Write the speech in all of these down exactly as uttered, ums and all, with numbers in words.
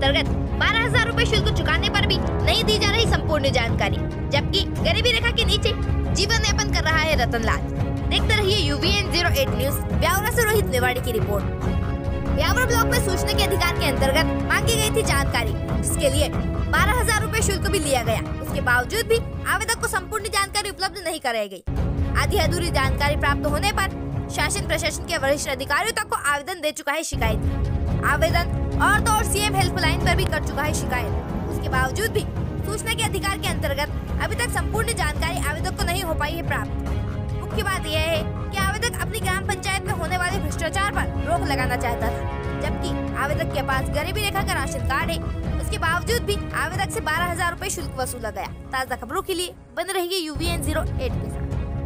अंतर्गत बारह हजार रूपए शुल्क चुकाने पर भी नहीं दी जा रही संपूर्ण जानकारी, जबकि गरीबी रेखा के नीचे जीवन यापन कर रहा है रतनलाल। देखते रहिए यूवीएन ज़ीरो आठ न्यूज। ब्यावरा से रोहित मेवाड़ी की रिपोर्ट। ब्यावरा ब्लॉक में सूचना के अधिकार के अंतर्गत मांगी गई थी जानकारी, जिसके लिए बारह हजार रूपए शुल्क भी लिया गया। उसके बावजूद भी आवेदक को संपूर्ण जानकारी उपलब्ध नहीं कराई गई। आधी अधूरी जानकारी प्राप्त होने पर शासन प्रशासन के वरिष्ठ अधिकारियों तक को आवेदन दे चुका है शिकायत। आवेदन और तो और सीएम हेल्पलाइन पर भी कर चुका है शिकायत। उसके बावजूद भी सूचना के अधिकार के अंतर्गत अभी तक संपूर्ण जानकारी आवेदक को नहीं हो पाई है प्राप्त। मुख्य बात यह है कि आवेदक अपनी ग्राम पंचायत में होने वाले भ्रष्टाचार पर रोक लगाना चाहता था, जबकि आवेदक के पास गरीबी रेखा का राशन कार्ड है। उसके बावजूद भी आवेदक से बारह हजार रूपए शुल्क वसूला गया। ताज़ा खबरों के लिए बने रहिए यूवीएन ज़ीरो आठ के साथ।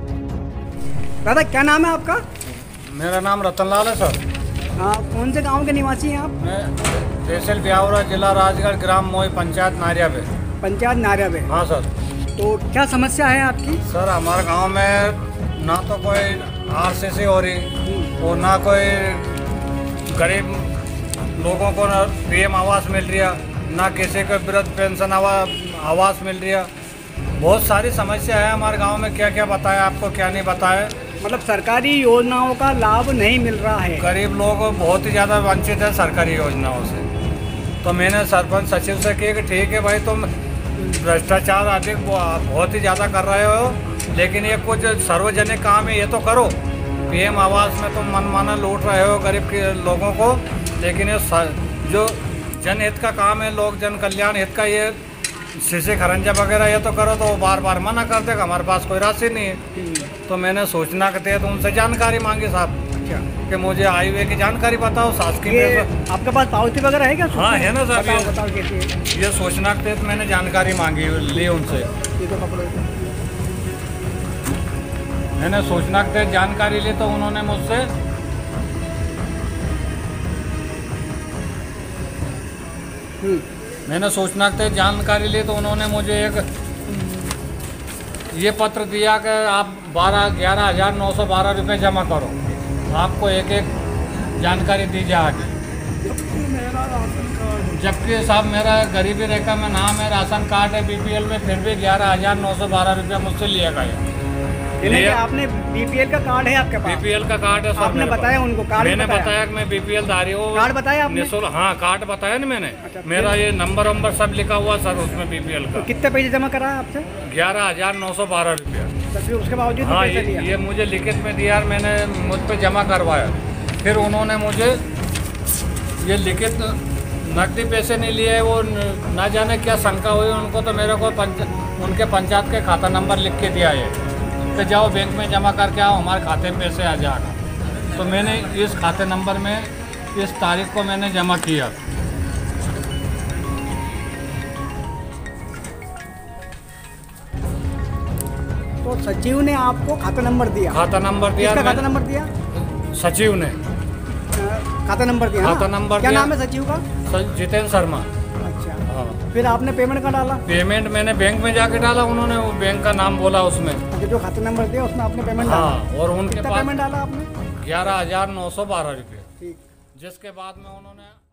दादा क्या नाम है आपका? मेरा नाम रतनलाल है सर। हाँ, कौन से गांव के निवासी हैं आप? मैं तहसील ब्यावरा, जिला राजगढ़, ग्राम मोई, पंचायत नारिया पे। पंचायत नारिया पे? हाँ सर। तो क्या समस्या है आपकी? सर हमारे गांव में ना तो कोई आरसीसी हो रही और ना कोई गरीब लोगों को ना पीएम आवास मिल रही है, ना किसी को वृद्ध पेंशन आवास मिल रही है। बहुत सारी समस्या है हमारे गांव में। क्या क्या बताया आपको, क्या नहीं बताया। मतलब सरकारी योजनाओं का लाभ नहीं मिल रहा है। गरीब लोग बहुत ही ज़्यादा वंचित है सरकारी योजनाओं से। तो मैंने सरपंच सचिव से किया कि ठीक है भाई, तुम भ्रष्टाचार अधिक बहुत ही ज़्यादा कर रहे हो, लेकिन ये कुछ सार्वजनिक काम है ये तो करो। पीएम आवास में तुम मनमाना लूट रहे हो गरीब के लोगों को, लेकिन ये जो जनहित का काम है, लोक जन कल्याण हित का, ये शीशे खरंजा वगैरह ये तो करो। तो वो बार बार मना कर देगा, हमारे पास कोई राशि नहीं है। तो मैंने सूचना के तहत उनसे जानकारी मांगी साहब कि मुझे हाईवे की जानकारी बताओ। शासकीय आपके पास पावती वगैरह है क्या? हाँ है ना सर। बताओ, बताओ कैसे? ये सूचना के तहत मैंने जानकारी मांगी ली उनसे। मैंने सूचना के तहत जानकारी ली तो उन्होंने मुझसे मैंने सूचना के तहत जानकारी ली तो उन्होंने मुझे एक ये पत्र दिया कि आप बारह ग्यारह हज़ार नौ सौ बारह रुपये जमा करो, आपको एक एक जानकारी दी जाएगी। जबकि साहब मेरा गरीबी रेखा में नाम है, राशन कार्ड है, बीपीएल में, फिर भी ग्यारह हज़ार नौ सौ बारह रुपया मुझसे लिया गया। आपने बीपीएल का कार्ड है आपके पास? बीपीएल का कार्ड है सर। आपने बताया उनको? कार्ड मैंने बताया कि मैं बीपीएल धारी हूँ। कार्ड बताया आपने? हाँ कार्ड बताया ना मैंने। अच्छा, मेरा ये नंबर वंबर सब लिखा हुआ सर उसमें बीपीएल का। तो कितने पैसे जमा करा है आपसे? ग्यारह हजार नौ सौ बारह रुपया। उसके बावजूद हाँ ये, ये मुझे लिखित में दिया, मैंने मुझ पर जमा करवाया। फिर उन्होंने मुझे ये लिखित नकदी पैसे नहीं लिए, वो ना जाने क्या शंका हुई उनको। तो मेरे को पंच, उनके पंचायत के खाता नंबर लिख के दिया है कि जाओ बैंक में जमा करके आओ, हमारे खाते में पैसे आ जाएगा। तो मैंने इस खाते नंबर में इस तारीख को मैंने जमा किया। तो सचिव ने आपको खाता नंबर दिया? खाता नंबर दिया। किसका खाता नंबर दिया? सचिव ने खाता नंबर दिया। खाता नंबर क्या नाम है सचिव का? जितेंद्र शर्मा। अच्छा हाँ। फिर आपने पेमेंट का डाला? पेमेंट मैंने बैंक में जाके डाला, उन्होंने वो बैंक का नाम बोला उसमें। अच्छा, जो खाता नंबर दिया उसमें आपने पेमेंट डाला? हाँ, और उनके पास पेमेंट डाला आपने? ग्यारह हजार नौ सौ बारह रुपये। ठीक। जिसके बाद में उन्होंने